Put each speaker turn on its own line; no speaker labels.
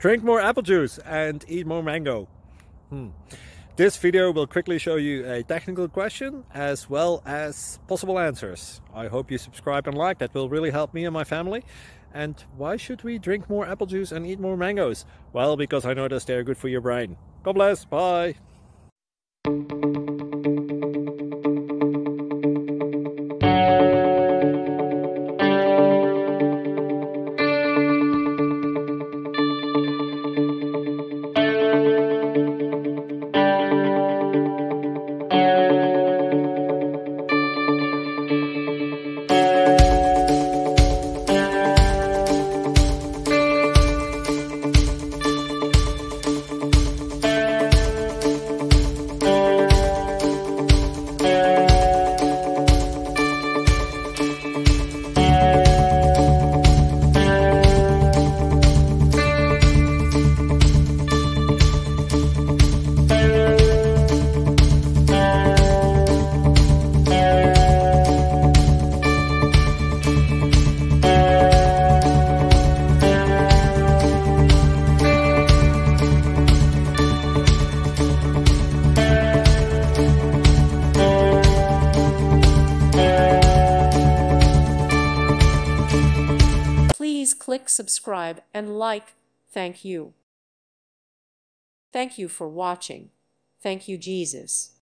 Drink more apple juice and eat more mango. This video will quickly show you a technical question as well as possible answers. I hope you subscribe and like, that will really help me and my family. And why should we drink more apple juice and eat more mangoes? Well, because I noticed they're good for your brain. God bless, bye!
Please click subscribe and like. Thank you. Thank you for watching. Thank you, Jesus.